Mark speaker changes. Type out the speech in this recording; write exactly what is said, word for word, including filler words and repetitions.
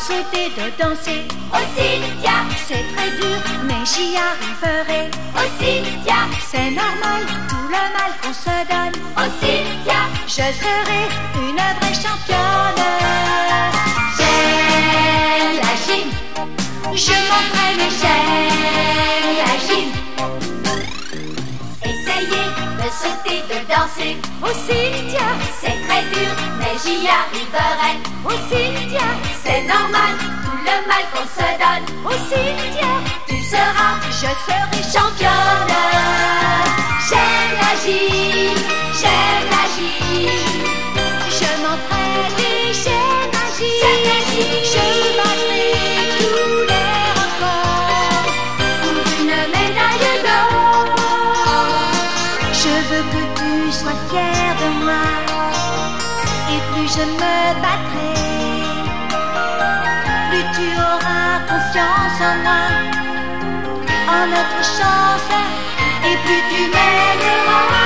Speaker 1: sauter, de danser.
Speaker 2: Oh Cynthia,
Speaker 1: c'est très dur, mais j'y arriverai.
Speaker 2: Oh Cynthia,
Speaker 1: c'est normal, tout le mal qu'on se donne.
Speaker 2: Oh Cynthia,
Speaker 1: je serai une vraie championne.
Speaker 2: J'aime la gym,
Speaker 1: je m'entraîne et
Speaker 2: j'aime la gym. Essayez de sauter, de danser.
Speaker 1: Oh Cynthia,
Speaker 2: c'est très dur, mais j'y arriverai.
Speaker 1: Oh Cynthia,
Speaker 2: c'est normal, tout le mal qu'on se donne.
Speaker 1: Oh Cynthia,
Speaker 2: tu seras,
Speaker 1: je serai
Speaker 2: championne. J'aime la gym, j'aime la gym.
Speaker 1: Je m'entraîne et j'aime la gym.
Speaker 2: J'aime la gym.
Speaker 1: Je battrai tous les records
Speaker 2: pour une médaille d'or.
Speaker 1: Je veux que tu sois fier de moi, et plus je me battrai, plus tu auras confiance en moi, en notre chance, et plus tu m'aimeras.